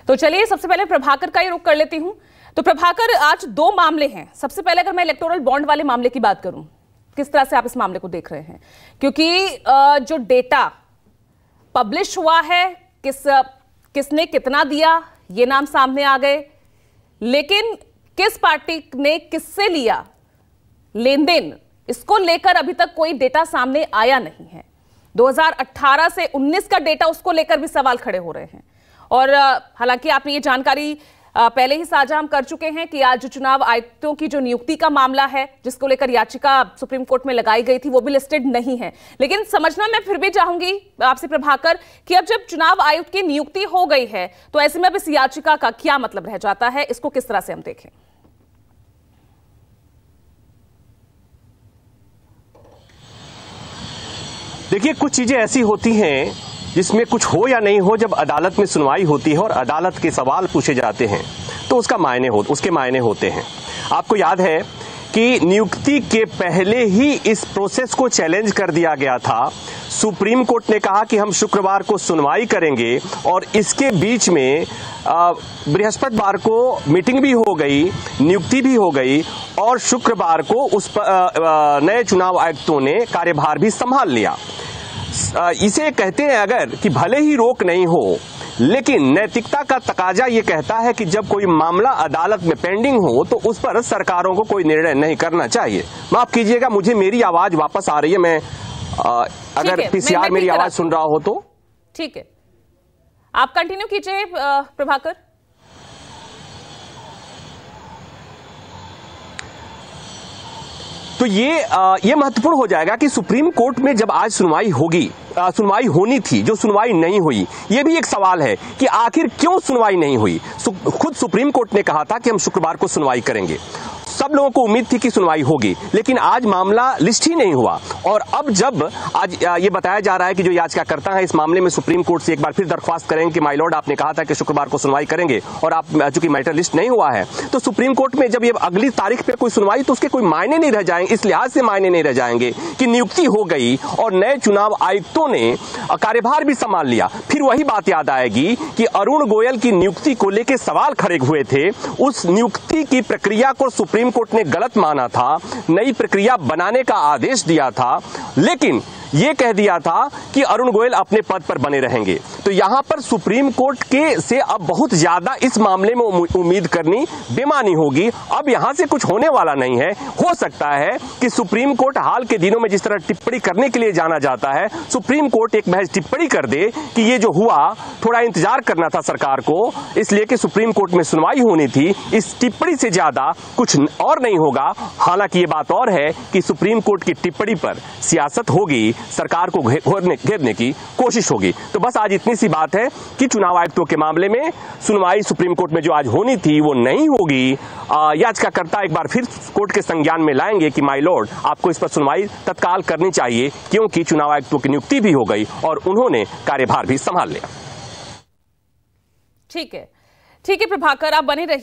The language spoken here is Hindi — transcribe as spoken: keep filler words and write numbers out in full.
तो चलिए सबसे पहले प्रभाकर का ही रुख कर लेती हूं। तो प्रभाकर, आज दो मामले हैं। सबसे पहले अगर मैं इलेक्टोरल बॉन्ड वाले मामले की बात करूं, किस तरह से आप इस मामले को देख रहे हैं? क्योंकि जो डेटा पब्लिश हुआ है, किस किसने कितना दिया ये नाम सामने आ गए, लेकिन किस पार्टी ने किससे लिया लेन देन, इसको लेकर अभी तक कोई डेटा सामने आया नहीं है। दो हज़ार अठारह से उन्नीस का डेटा, उसको लेकर भी सवाल खड़े हो रहे हैं। और हालांकि आपने ये जानकारी पहले ही साझा हम कर चुके हैं कि आज चुनाव आयुक्तों की जो नियुक्ति का मामला है, जिसको लेकर याचिका सुप्रीम कोर्ट में लगाई गई थी, वो भी लिस्टेड नहीं है। लेकिन समझना मैं फिर भी चाहूंगी आपसे प्रभाकर कि अब जब चुनाव आयुक्त की नियुक्ति हो गई है, तो ऐसे में अब इस याचिका का क्या मतलब रह जाता है, इसको किस तरह से हम देखें? देखिए, कुछ चीजें ऐसी होती हैं जिसमें कुछ हो या नहीं हो, जब अदालत में सुनवाई होती है और अदालत के सवाल पूछे जाते हैं तो उसका मायने हो उसके मायने होते हैं। आपको याद है कि नियुक्ति के पहले ही इस प्रोसेस को चैलेंज कर दिया गया था। सुप्रीम कोर्ट ने कहा कि हम शुक्रवार को सुनवाई करेंगे, और इसके बीच में बृहस्पतिवार को मीटिंग भी हो गई, नियुक्ति भी हो गई, और शुक्रवार को उस नए चुनाव आयुक्तों ने कार्यभार भी संभाल लिया। इसे कहते हैं अगर कि भले ही रोक नहीं हो, लेकिन नैतिकता का तकाजा ये कहता है कि जब कोई मामला अदालत में पेंडिंग हो तो उस पर सरकारों को कोई निर्णय नहीं करना चाहिए। माफ कीजिएगा, मुझे मेरी आवाज वापस आ रही है। मैं आ, अगर पीसीआर मेरी आवाज सुन रहा हो तो ठीक है, आप कंटिन्यू कीजिए प्रभाकर। तो ये आ, ये महत्वपूर्ण हो जाएगा कि सुप्रीम कोर्ट में जब आज सुनवाई होगी, आ, सुनवाई होनी थी, जो सुनवाई नहीं हुई, ये भी एक सवाल है कि आखिर क्यों सुनवाई नहीं हुई। सु, खुद सुप्रीम कोर्ट ने कहा था कि हम शुक्रवार को सुनवाई करेंगे। सब लोगों को उम्मीद थी कि सुनवाई होगी, लेकिन आज मामला लिस्ट ही नहीं हुआ। और अब जब आज ये बताया जा रहा है कि जो याचिकाकर्ता है इस मामले में सुप्रीम कोर्ट से एक बार फिर दरख्वास्त करेंगे कि माय लॉर्ड, आपने कहा था कि शुक्रवार को सुनवाई करेंगे और आप चूंकि मैटर लिस्ट नहीं हुआ है, तो सुप्रीम कोर्ट में जब ये अगली तारीख पे कोई सुनवाई, तो उसके कोई मायने नहीं रह जाएंगे। इस लिहाज से मायने नहीं रह जाएंगे कि नियुक्ति हो गई और नए चुनाव आयुक्तों ने कार्यभार भी संभाल लिया। फिर वही बात याद आएगी कि अरुण गोयल की नियुक्ति को लेकर सवाल खड़े हुए थे। उस नियुक्ति की प्रक्रिया को सुप्रीम कोर्ट ने गलत माना था, नई प्रक्रिया बनाने का आदेश दिया था, लेकिन ये कह दिया था कि अरुण गोयल अपने पद पर बने रहेंगे। तो यहां पर सुप्रीम कोर्ट के से अब बहुत ज्यादा इस मामले में उम्मीद करनी बेमानी होगी। अब यहां से कुछ होने वाला नहीं है। हो सकता है कि सुप्रीम कोर्ट हाल के दिनों में जिस तरह टिप्पणी करने के लिए जाना जाता है, सुप्रीम कोर्ट एक महज टिप्पणी कर दे कि ये जो हुआ, थोड़ा इंतजार करना था सरकार को, इसलिए कि सुप्रीम कोर्ट में सुनवाई होनी थी। इस टिप्पणी से ज्यादा कुछ और नहीं होगा। हालांकि ये बात और है कि सुप्रीम कोर्ट की टिप्पणी पर सियासत होगी, सरकार को घेरने घेरने की कोशिश होगी। तो बस आज इतनी सी बात है कि चुनाव आयुक्तों के मामले में सुनवाई सुप्रीम कोर्ट में जो आज होनी थी वो नहीं होगी। याचिकाकर्ता एक बार फिर कोर्ट के संज्ञान में लाएंगे कि माय लॉर्ड, आपको इस पर सुनवाई तत्काल करनी चाहिए, क्योंकि चुनाव आयुक्तों की नियुक्ति भी हो गई और उन्होंने कार्यभार भी संभाल लिया। ठीक है, ठीक है प्रभाकर, आप बने रहिए।